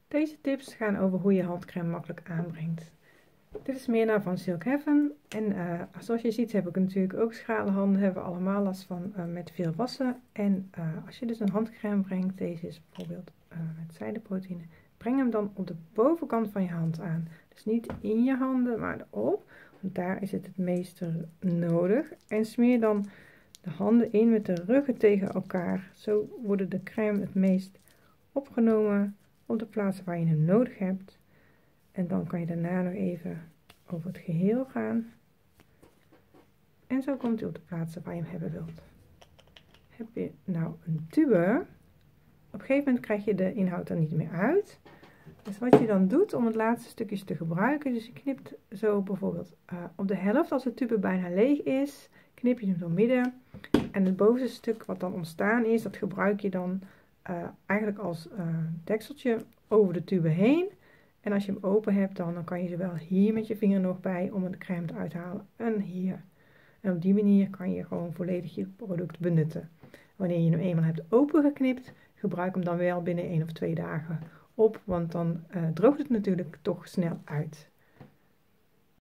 Deze tips gaan over hoe je handcrème makkelijk aanbrengt. Dit is Mirna van Silk Heaven en zoals je ziet heb ik natuurlijk ook schrale handen, hebben we allemaal last van met veel wassen. En als je dus een handcrème brengt, deze is bijvoorbeeld met zijdeproteïne, breng hem dan op de bovenkant van je hand aan. Dus niet in je handen, maar erop, want daar is het meeste nodig. En smeer dan de handen in met de ruggen tegen elkaar. Zo worden de crème het meest opgenomen op de plaatsen waar je hem nodig hebt. En dan kan je daarna nog even over het geheel gaan. En zo komt hij op de plaatsen waar je hem hebben wilt. Heb je nou een tube, op een gegeven moment krijg je de inhoud er niet meer uit. Dus wat je dan doet om het laatste stukjes te gebruiken, dus je knipt zo bijvoorbeeld op de helft, als de tube bijna leeg is, knip je hem door midden. En het bovenste stuk wat dan ontstaan is, dat gebruik je dan eigenlijk als dekseltje over de tube heen. En als je hem open hebt, dan kan je zowel hier met je vinger nog bij om de crème eruit te halen en hier. En op die manier kan je gewoon volledig je product benutten. Wanneer je hem eenmaal hebt opengeknipt, gebruik hem dan wel binnen 1 of 2 dagen op, want dan droogt het natuurlijk toch snel uit.